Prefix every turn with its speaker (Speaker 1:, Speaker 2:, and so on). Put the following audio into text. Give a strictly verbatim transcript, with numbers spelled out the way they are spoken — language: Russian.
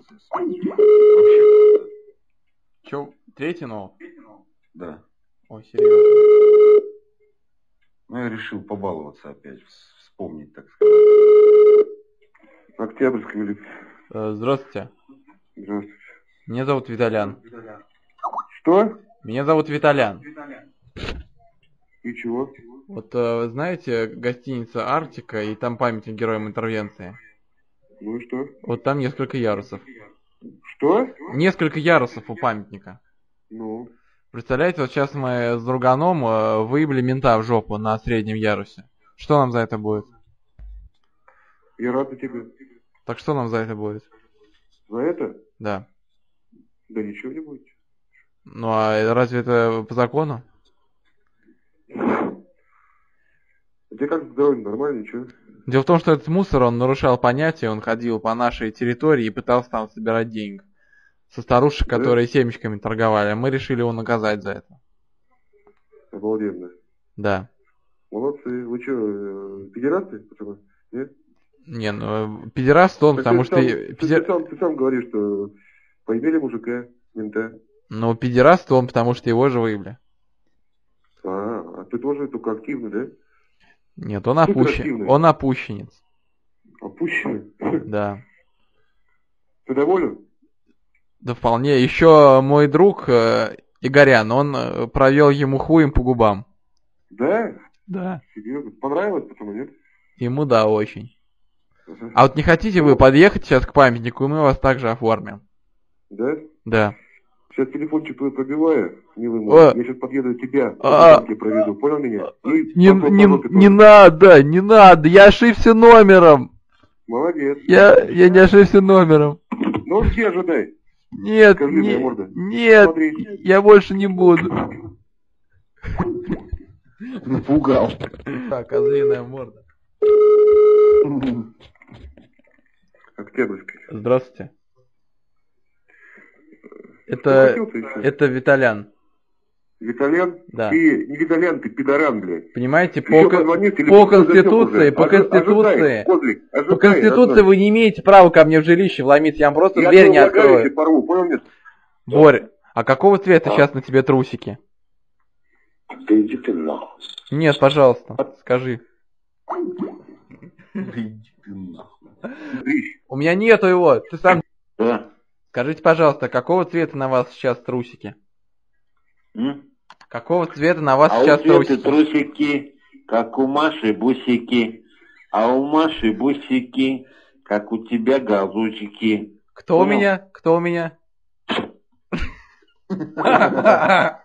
Speaker 1: эмоции. Вообще.
Speaker 2: Че, третий ноут?
Speaker 1: Да.
Speaker 2: Ой, серьезно.
Speaker 1: Ну, я решил побаловаться опять, вспомнить, так сказать. Октябрьский велик.
Speaker 2: Здравствуйте.
Speaker 1: Здравствуйте.
Speaker 2: Меня зовут Виталян.
Speaker 1: Что?
Speaker 2: Меня зовут Виталян.
Speaker 1: И чего?
Speaker 2: Вот вы знаете, гостиница Арктика и там памятник героям интервенции.
Speaker 1: Ну и что?
Speaker 2: Вот там несколько ярусов.
Speaker 1: Что?
Speaker 2: Несколько ярусов у памятника.
Speaker 1: Ну?
Speaker 2: Представляете, вот сейчас мы с друганом э, выебли мента в жопу на среднем ярусе. Что нам за это будет?
Speaker 1: Я рад за тебя.
Speaker 2: Так что нам за это будет?
Speaker 1: За это?
Speaker 2: Да.
Speaker 1: Да ничего не будет.
Speaker 2: Ну а разве это по закону?
Speaker 1: Тебе как здоровье, нормально, ничего?
Speaker 2: Дело в том, что этот мусор, он нарушал понятия, он ходил по нашей территории и пытался там собирать деньги. Со старушек,
Speaker 1: Да?
Speaker 2: которые семечками торговали. Мы решили его наказать за это.
Speaker 1: Обалденно.
Speaker 2: Да.
Speaker 1: Молодцы. Вы что, педерасты, пацаны? Нет?
Speaker 2: Не, ну, педераст он,
Speaker 1: Так
Speaker 2: потому
Speaker 1: ты
Speaker 2: что...
Speaker 1: Сам,
Speaker 2: педер...
Speaker 1: ты, сам, ты сам говоришь, что поимели мужика, мента.
Speaker 2: Ну, педераст он, потому что его же выебли.
Speaker 1: А, а ты тоже только активный, да?
Speaker 2: Нет, он опущен. Он опущенец.
Speaker 1: Опущенный?
Speaker 2: Да.
Speaker 1: Ты доволен?
Speaker 2: Да вполне. Еще мой друг э, Игорян, он э, провел ему хуем по губам.
Speaker 1: Да?
Speaker 2: Да.
Speaker 1: Серьезно? Понравилось, пацану, нет?
Speaker 2: Ему да, очень. Uh-huh. А вот не хотите вы подъехать сейчас к памятнику, и мы вас также оформим?
Speaker 1: Да?
Speaker 2: Да.
Speaker 1: Сейчас телефончик твой пробиваю, милый мой.
Speaker 2: А...
Speaker 1: Я сейчас подъеду тебя,
Speaker 2: а...
Speaker 1: тебе проведу. Понял меня? И
Speaker 2: не не, не надо, не надо, я ошибся номером.
Speaker 1: Молодец.
Speaker 2: Я, я не ошибся номером.
Speaker 1: Ну, все ожидай.
Speaker 2: Нет,
Speaker 1: Козлиная
Speaker 2: не,
Speaker 1: морда.
Speaker 2: нет,
Speaker 1: Смотри.
Speaker 2: Я больше не буду.
Speaker 1: Напугал.
Speaker 2: Так, козлиная морда.
Speaker 1: Октябрьский.
Speaker 2: Здравствуйте. Это, это Виталян.
Speaker 1: Виталян?
Speaker 2: Да.
Speaker 1: Ты не Виталян, ты пидоран, блядь.
Speaker 2: Понимаете, по, по конституции, по конституции,
Speaker 1: ожидай, Козлик, ожидай,
Speaker 2: по конституции
Speaker 1: ожидай.
Speaker 2: Вы не имеете права ко мне в жилище вломиться, я вам просто
Speaker 1: я
Speaker 2: дверь не открою.
Speaker 1: Я порву, понял нет?
Speaker 2: Борь, а какого цвета а? сейчас на тебе трусики?
Speaker 1: Да иди ты нахуй.
Speaker 2: Нет, пожалуйста, скажи.
Speaker 1: Да иди ты нахуй.
Speaker 2: У меня нету его, ты сам...
Speaker 1: Да.
Speaker 2: Скажите, пожалуйста, какого цвета на вас сейчас трусики?
Speaker 3: М?
Speaker 2: Какого цвета на вас
Speaker 3: а
Speaker 2: сейчас
Speaker 3: у Светы
Speaker 2: трусики?
Speaker 3: трусики, как у Маши бусики, а у Маши бусики, как у тебя газучики.
Speaker 2: Кто Понял? у меня? Кто у меня?